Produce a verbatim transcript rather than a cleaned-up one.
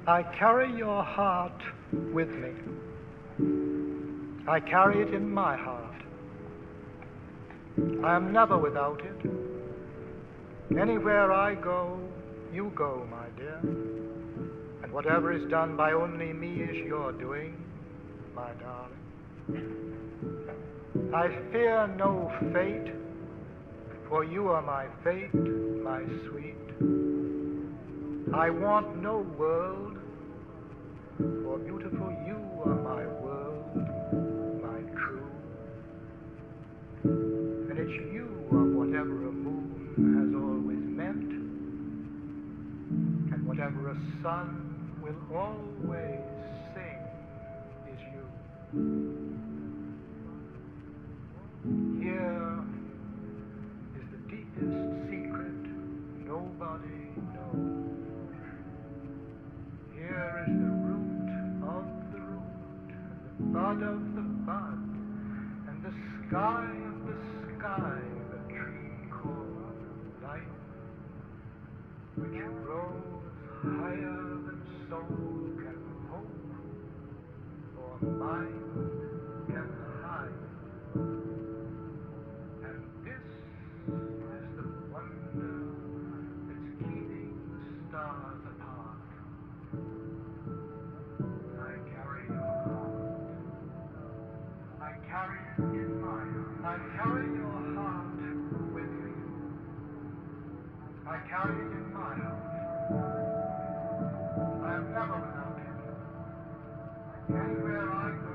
I carry your heart with me. I carry it in my heart. I am never without it. Anywhere I go, you go, my dear. And whatever is done by only me is your doing, my darling. I fear no fate, for you are my fate, my sweet. I want no world, for beautiful you are my world, my true. And it's you of whatever a moon has always meant, and whatever a sun will always sing is you. Here is the deepest secret nobody knows. Here is the root of the root, and the bud of the bud, and the sky of the sky, the tree called life, which grows higher than soul can hope, or mind can hide. And this is the wonder that's keeping the stars apart. I carry your heart. I carry it in my heart. I carry your heart with me. I carry it in my heart. I am never without it. Anywhere I go,